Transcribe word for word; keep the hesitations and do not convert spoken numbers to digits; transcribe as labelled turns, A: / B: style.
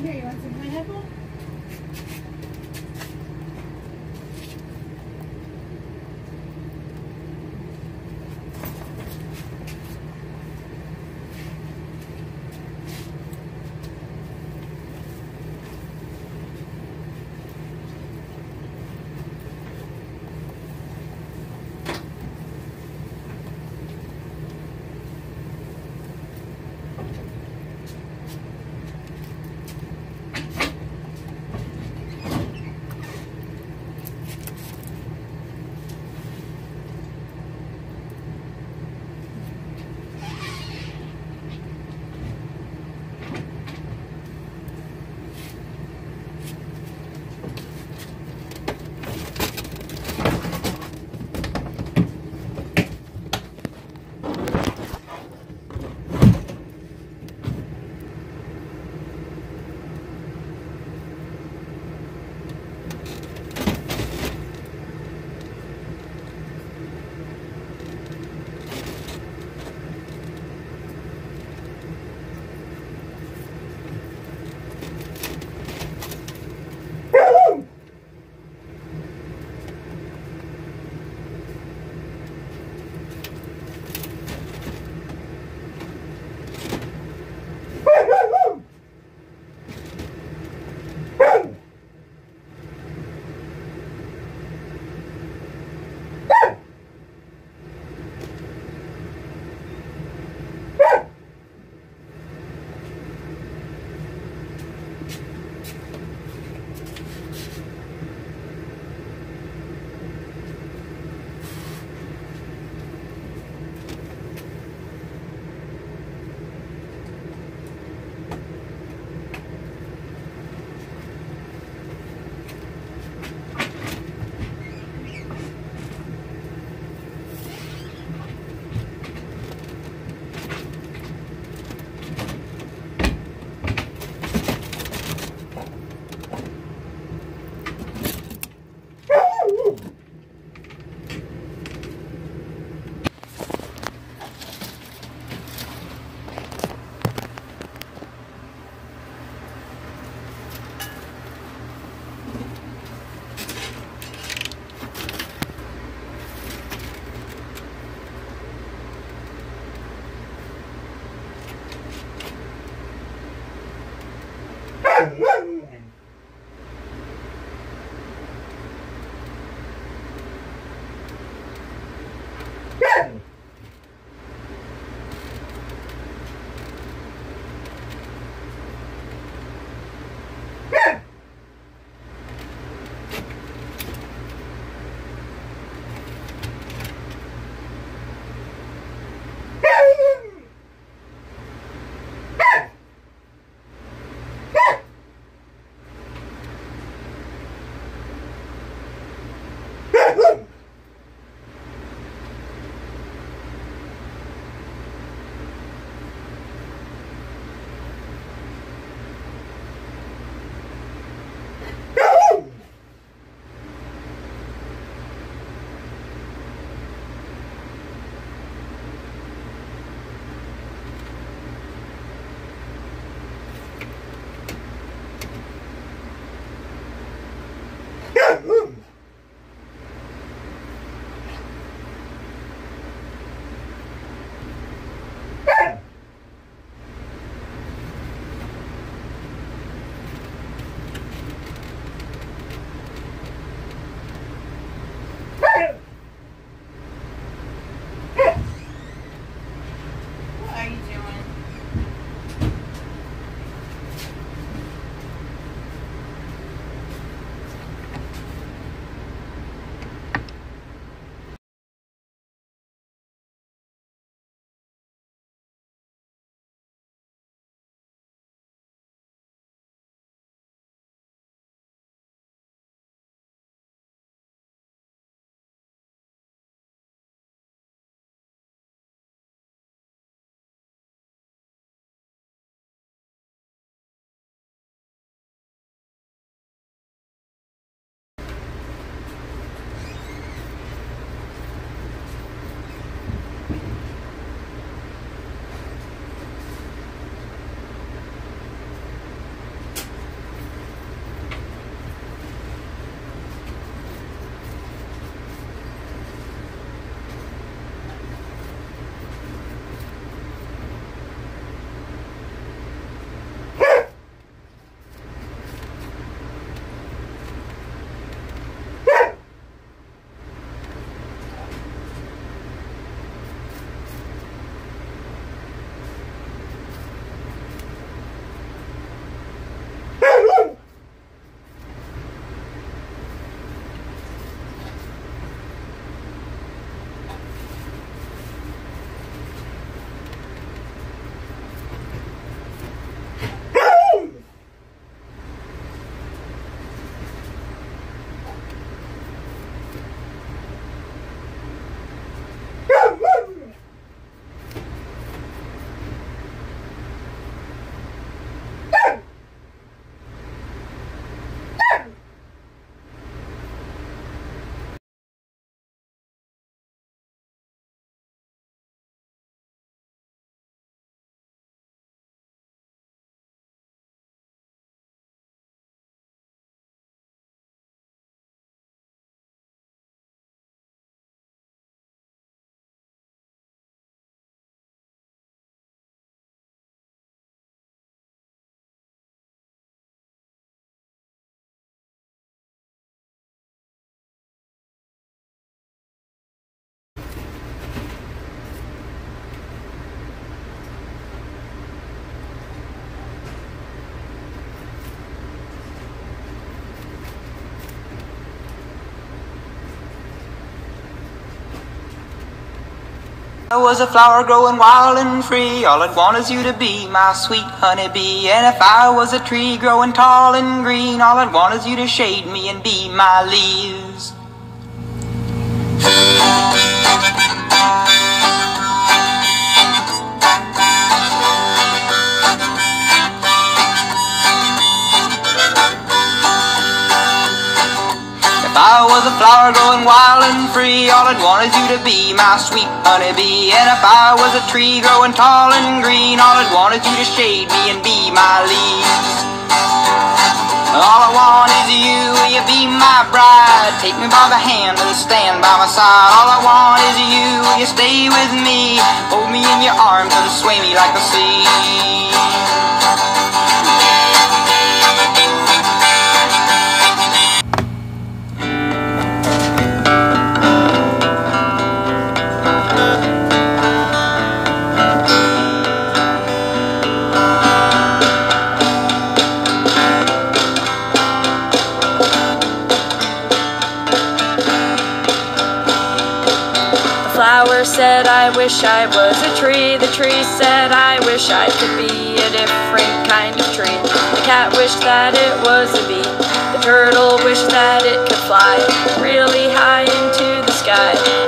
A: Here, you want some of my headphones? I was a flower growing wild and free, all I'd want is you to be my sweet honeybee. And if I was a tree growing tall and green, all I'd want is you to shade me and be my leaves. If I was a flower growing wild and free, all I'd want is you to be my sweet honeybee. And if I was a tree growing tall and green, all I'd want is you to shade me and be my leaves. All I want is you, will you be my bride? Take me by the hand and stand by my side. All I want is you, will you stay with me? Hold me in your arms and sway me like the sea.
B: The flower said, I wish I was a tree. The tree said, I wish I could be a different kind of tree. The cat wished that it was a bee. The turtle wished that it could fly really high into the sky.